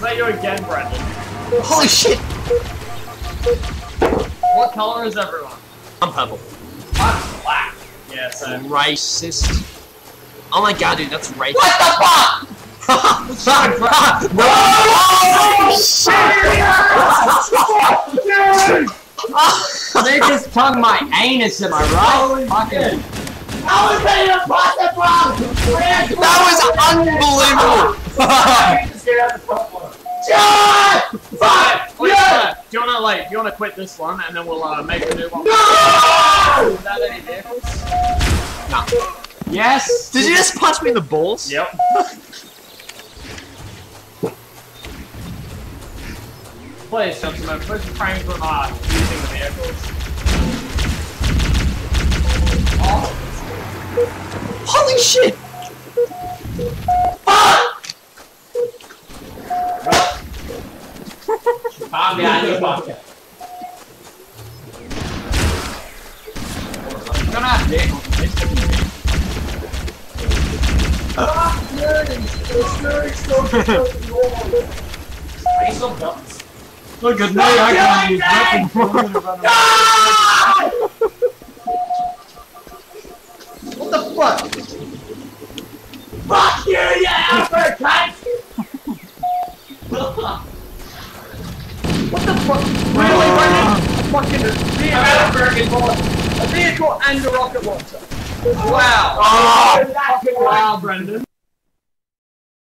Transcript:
that you again, Brendan? Holy shit! What color is everyone? I'm purple. I'm black. Yeah, same. Racist. Oh my god, dude, that's racist. What the fuck? They just tongue my anus, am I right? Fucking. How is that even possible? That was unbelievable! John! Fuck! Wait, Yeah! do you wanna quit this one and then we'll make a new one? No! Without any vehicles? Nah. Yes. Did you just punch me in the balls? Yep. Please, gentlemen, please refrain from using the vehicles. Oh. Holy shit! Calm down, you fucker. You're gonna have vehicles. Look at me, I can use weapons. What the fuck? Fuck you, you uppercut! What the fuck? Really, Brendan? A fucking vehicle and a rocket launcher. Wow. Wow, Brendan.